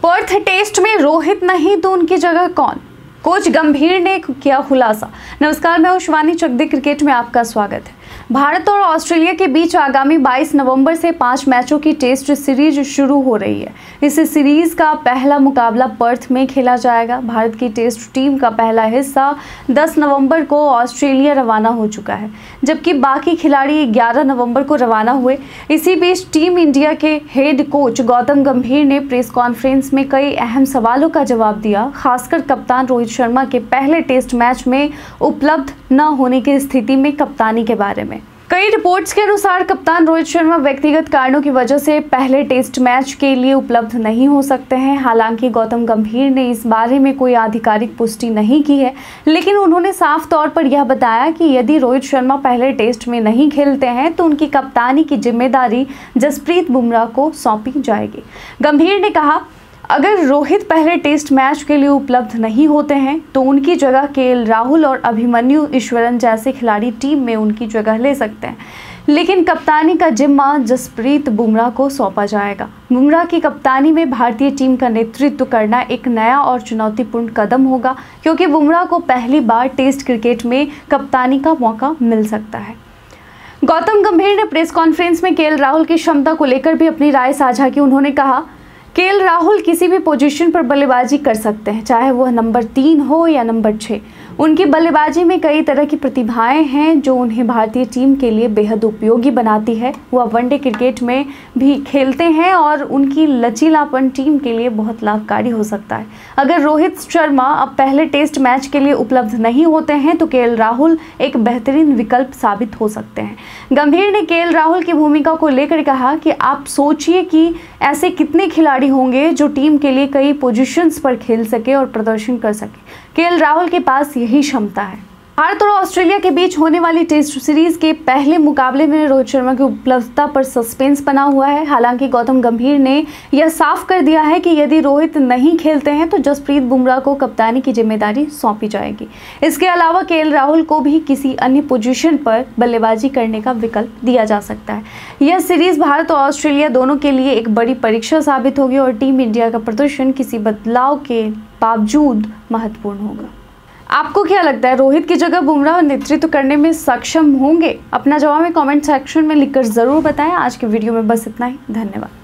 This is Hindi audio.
पर्थ टेस्ट में रोहित नहीं तो उनकी जगह कौन? कोच गंभीर ने किया खुलासा। नमस्कार, मैं शिवानी चकदे, क्रिकेट में आपका स्वागत है। भारत और ऑस्ट्रेलिया के बीच आगामी 22 नवंबर से 5 मैचों की टेस्ट सीरीज शुरू हो रही है। इस सीरीज का पहला मुकाबला पर्थ में खेला जाएगा। भारत की टेस्ट टीम का पहला हिस्सा 10 नवंबर को ऑस्ट्रेलिया रवाना हो चुका है, जबकि बाकी खिलाड़ी 11 नवंबर को रवाना हुए। इसी बीच टीम इंडिया के हेड कोच गौतम गंभीर ने प्रेस कॉन्फ्रेंस में कई अहम सवालों का जवाब दिया, खासकर कप्तान रोहित शर्मा के पहले टेस्ट मैच में उपलब्ध न होने की स्थिति में कप्तानी के बारे में। कई रिपोर्ट्स के अनुसार कप्तान रोहित शर्मा व्यक्तिगत कारणों की वजह से पहले टेस्ट मैच के लिए उपलब्ध नहीं हो सकते हैं। हालांकि गौतम गंभीर ने इस बारे में कोई आधिकारिक पुष्टि नहीं की है, लेकिन उन्होंने साफ तौर पर यह बताया कि यदि रोहित शर्मा पहले टेस्ट में नहीं खेलते हैं तो उनकी कप्तानी की जिम्मेदारी जसप्रीत बुमराह को सौंपी जाएगी। गंभीर ने कहा, अगर रोहित पहले टेस्ट मैच के लिए उपलब्ध नहीं होते हैं तो उनकी जगह केएल राहुल और अभिमन्यु ईश्वरन जैसे खिलाड़ी टीम में उनकी जगह ले सकते हैं, लेकिन कप्तानी का जिम्मा जसप्रीत बुमराह को सौंपा जाएगा। बुमराह की कप्तानी में भारतीय टीम का नेतृत्व करना एक नया और चुनौतीपूर्ण कदम होगा, क्योंकि बुमराह को पहली बार टेस्ट क्रिकेट में कप्तानी का मौका मिल सकता है। गौतम गंभीर ने प्रेस कॉन्फ्रेंस में केएल राहुल की क्षमता को लेकर भी अपनी राय साझा की। उन्होंने कहा, केएल राहुल किसी भी पोजीशन पर बल्लेबाजी कर सकते हैं, चाहे वह नंबर 3 हो या नंबर 6। उनकी बल्लेबाजी में कई तरह की प्रतिभाएं हैं जो उन्हें भारतीय टीम के लिए बेहद उपयोगी बनाती है। वह वनडे क्रिकेट में भी खेलते हैं और उनकी लचीलापन टीम के लिए बहुत लाभकारी हो सकता है। अगर रोहित शर्मा अब पहले टेस्ट मैच के लिए उपलब्ध नहीं होते हैं तो केएल राहुल एक बेहतरीन विकल्प साबित हो सकते हैं। गंभीर ने केएल राहुल की भूमिका को लेकर कहा कि आप सोचिए कि ऐसे कितने खिलाड़ी होंगे जो टीम के लिए कई पोजीशंस पर खेल सके और प्रदर्शन कर सके। केएल राहुल के पास यही क्षमता है। भारत और ऑस्ट्रेलिया के बीच होने वाली टेस्ट सीरीज के पहले मुकाबले में रोहित शर्मा की उपलब्धता पर सस्पेंस बना हुआ है। हालांकि गौतम गंभीर ने यह साफ कर दिया है कि यदि रोहित नहीं खेलते हैं तो जसप्रीत बुमराह को कप्तानी की जिम्मेदारी सौंपी जाएगी। इसके अलावा केएल राहुल को भी किसी अन्य पोजीशन पर बल्लेबाजी करने का विकल्प दिया जा सकता है। यह सीरीज भारत और ऑस्ट्रेलिया दोनों के लिए एक बड़ी परीक्षा साबित होगी और टीम इंडिया का प्रदर्शन किसी बदलाव के बावजूद महत्वपूर्ण होगा। आपको क्या लगता है, रोहित की जगह बुमराह नेतृत्व करने में सक्षम होंगे? अपना जवाब में कमेंट सेक्शन में लिखकर ज़रूर बताएं। आज के वीडियो में बस इतना ही। धन्यवाद।